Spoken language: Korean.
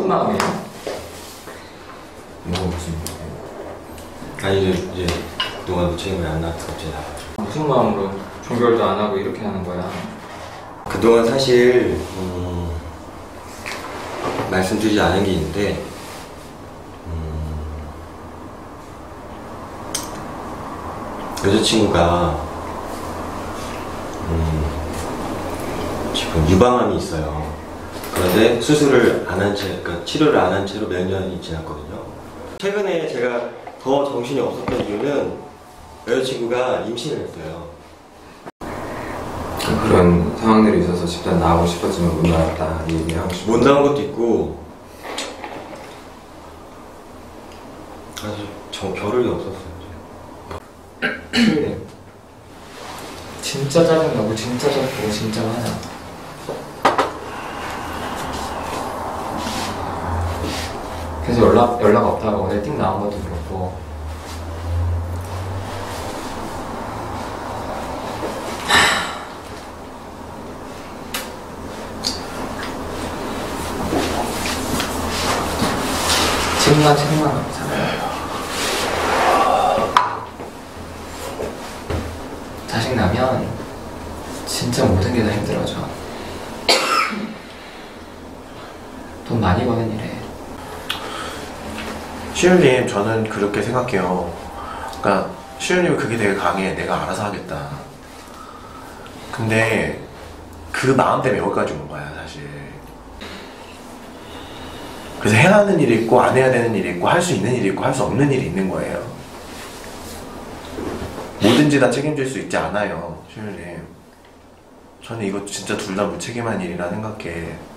무슨 마음이에요? 뭐 무슨 아니 이제 그동안 무책임을 안 나왔어 갑자기 나와가지고. 무슨 마음으로 종결도 안 하고 이렇게 하는 거야? 그동안 사실 말씀드리지 않은 게 있는데 여자친구가 지금 유방암이 있어요. 그런데 수술을 안 한 채, 그러니까 치료를 안 한 채로 몇 년이 지났거든요. 최근에 제가 더 정신이 없었던 이유는 여자친구가 임신을 했어요. 그런 상황들이 있어서 집단 나가고 싶었지만 못 나왔다 이 얘기하고 싶어. 못 나온 것도 있고 아주 겨를이 없었어요. 진짜 짜증나고 진짜 잡고 진짜 화나. 그래서 연락 없다고 어제 띵 나온 것도 그렇고. 책임만 없잖아요. 자식 나면 진짜 모든 게 다 힘들어져. 돈 많이 버는 일에. 시윤님, 저는 그렇게 생각해요. 그러니까 시윤님은 그게 되게 강해. 내가 알아서 하겠다. 근데 그 마음 때문에 여기까지 온 거야 사실. 그래서 해야 하는 일이 있고 안 해야 되는 일이 있고 할 수 있는 일이 있고 할 수 없는 일이 있는 거예요. 뭐든지 다 책임질 수 있지 않아요, 시윤님. 저는 이거 진짜 둘 다 무책임한 일이라 생각해.